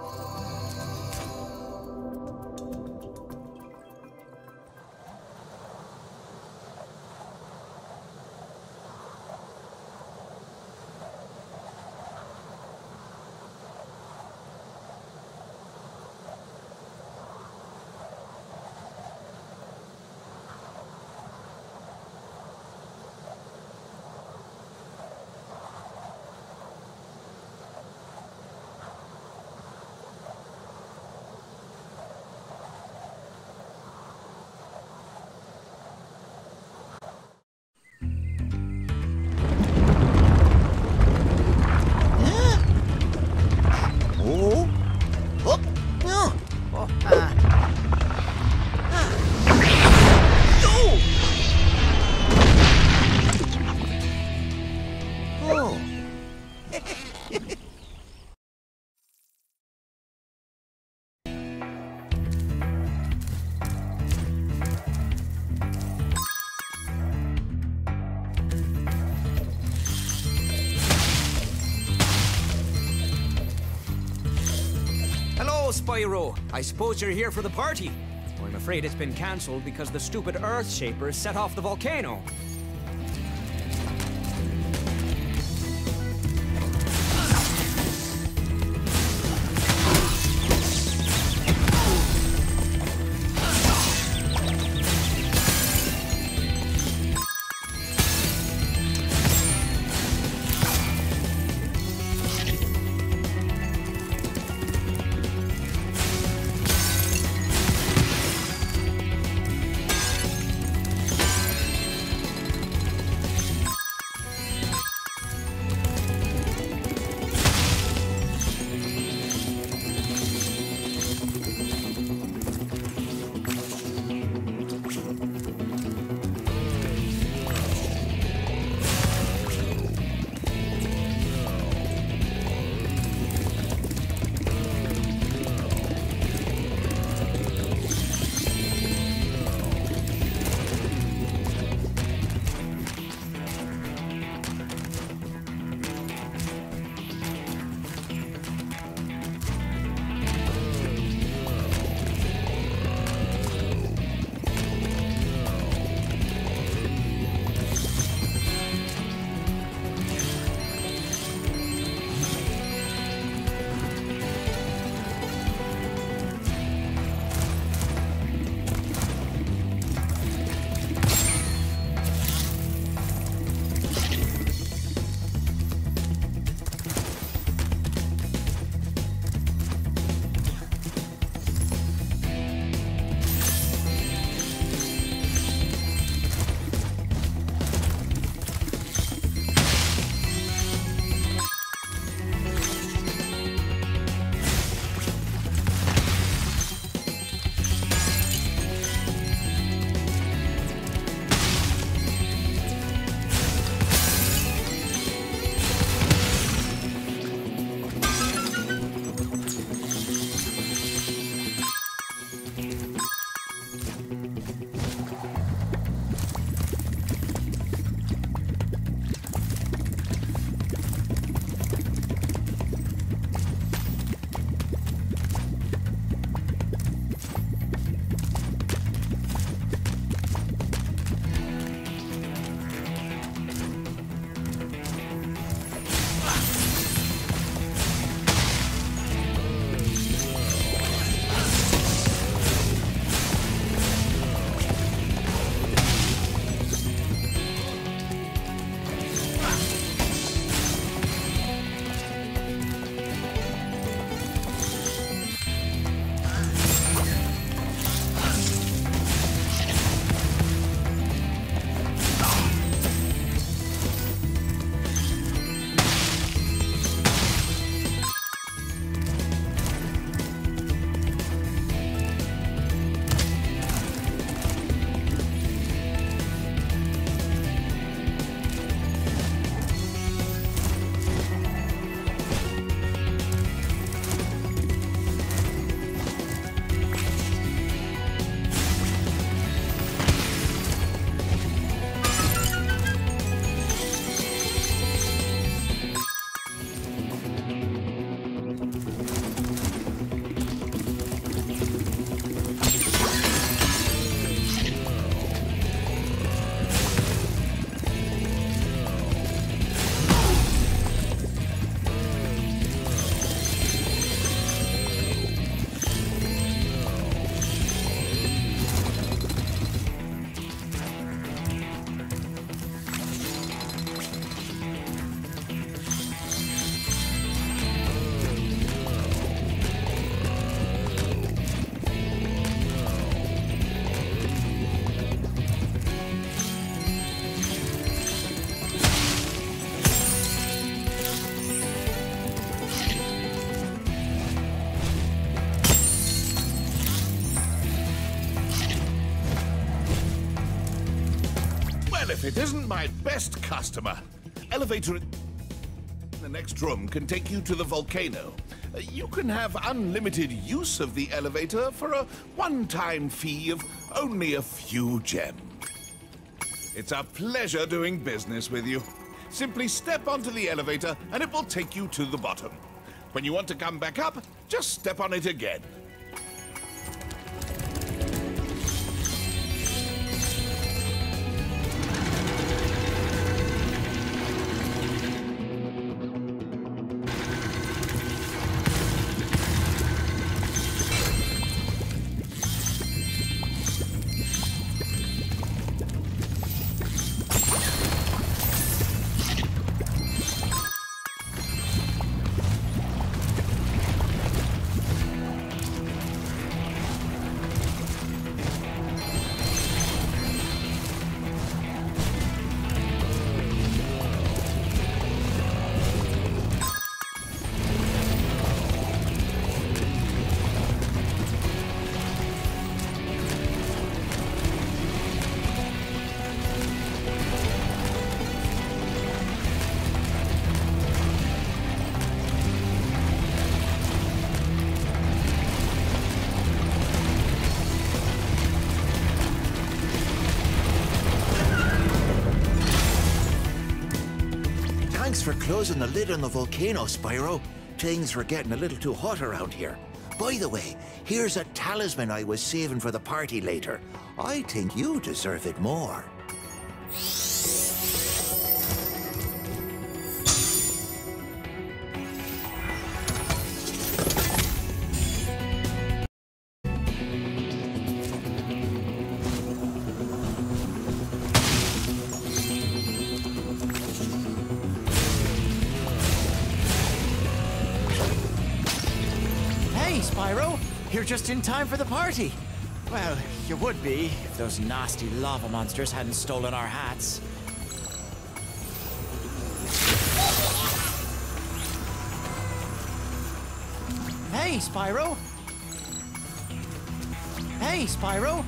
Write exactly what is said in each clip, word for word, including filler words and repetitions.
Spyro, I suppose you're here for the party. Oh, I'm afraid it's been cancelled because the stupid Earth Shapers set off the volcano. if it isn't my best customer. Elevator in the next room can take you to the volcano. Uh, You can have unlimited use of the elevator for a one-time fee of only a few gems. It's a pleasure doing business with you. Simply step onto the elevator and it will take you to the bottom. When you want to come back up, just step on it again. Thanks for closing the lid on the volcano, Spyro. Things were getting a little too hot around here. By the way, here's a talisman I was saving for the party later. I think you deserve it more. Spyro, you're just in time for the party. Well, you would be if those nasty lava monsters hadn't stolen our hats. Hey, Spyro! Hey, Spyro!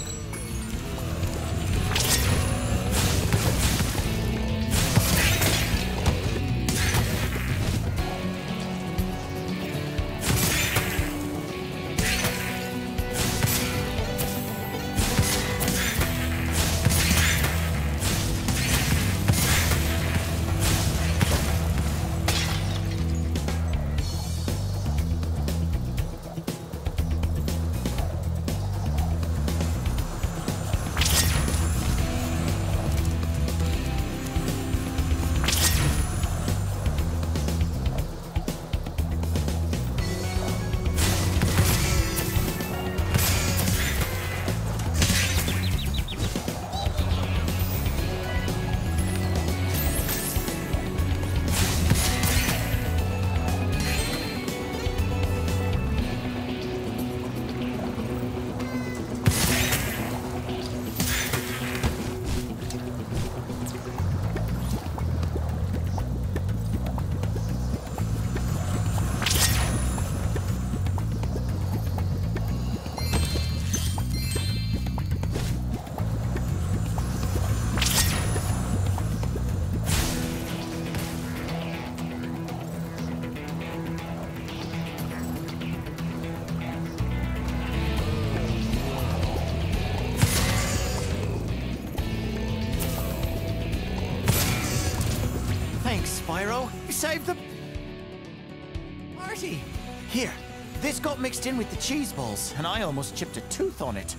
Thanks, Spyro. You saved the party. Here, this got mixed in with the cheese balls, and I almost chipped a tooth on it.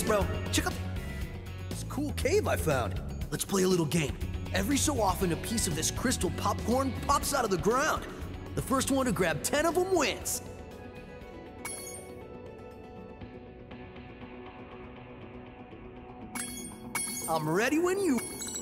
Spyro, check out this cool cave I found. Let's play a little game. Every so often, a piece of this crystal popcorn pops out of the ground. The first one to grab ten of them wins. I'm ready when you...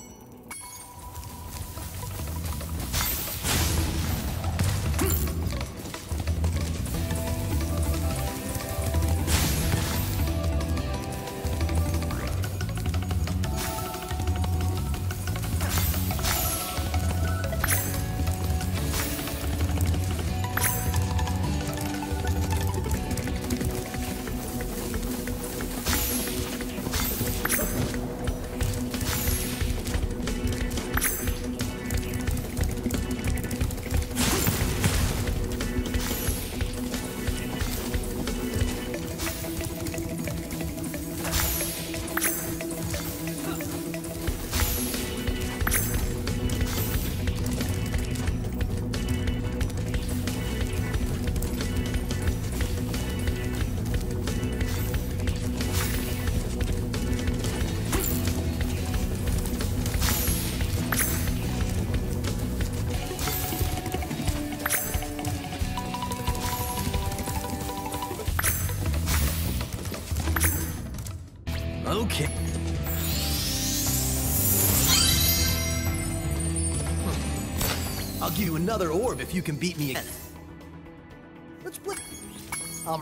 Okay. I'll give you another orb if you can beat me again. Let's play. Um.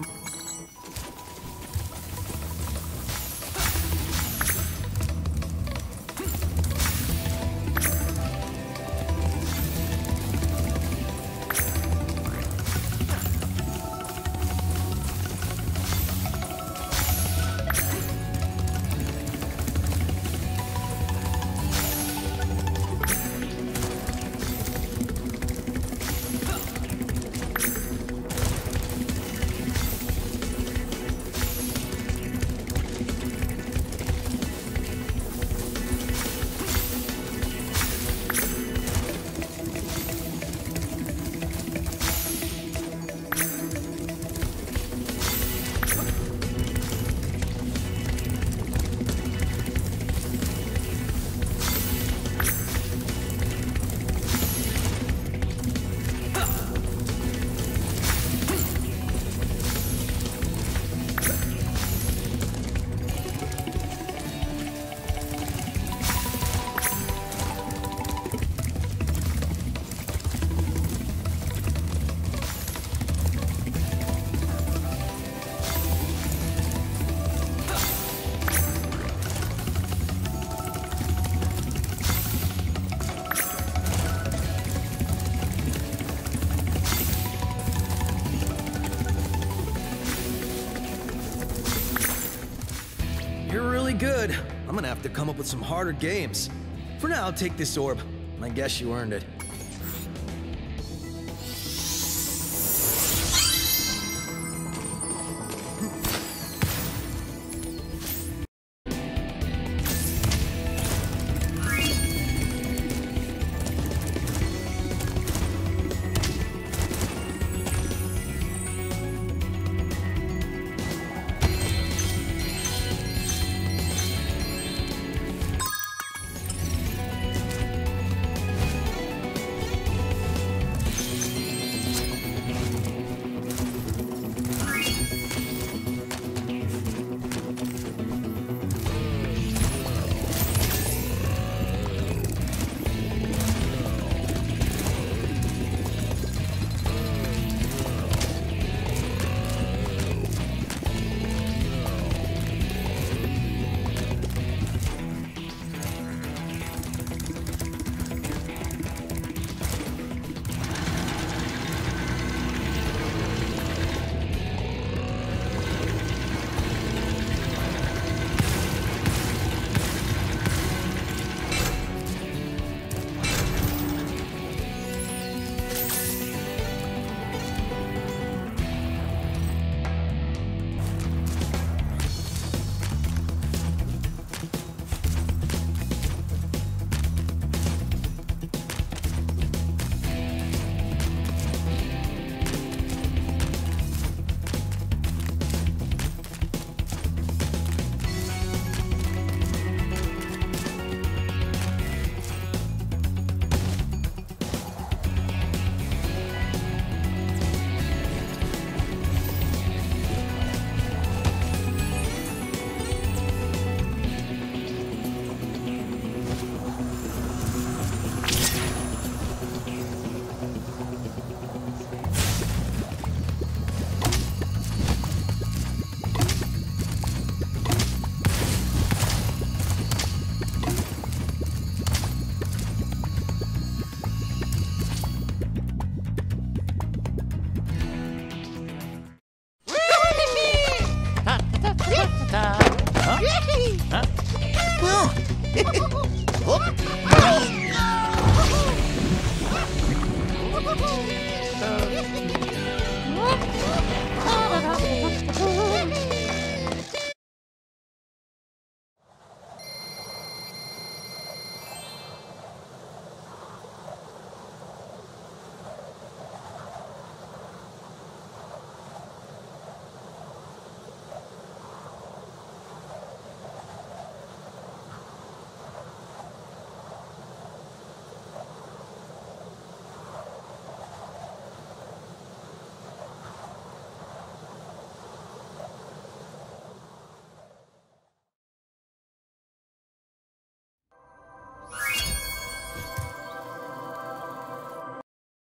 You're really good. I'm gonna have to come up with some harder games. For now, take this orb. I guess you earned it.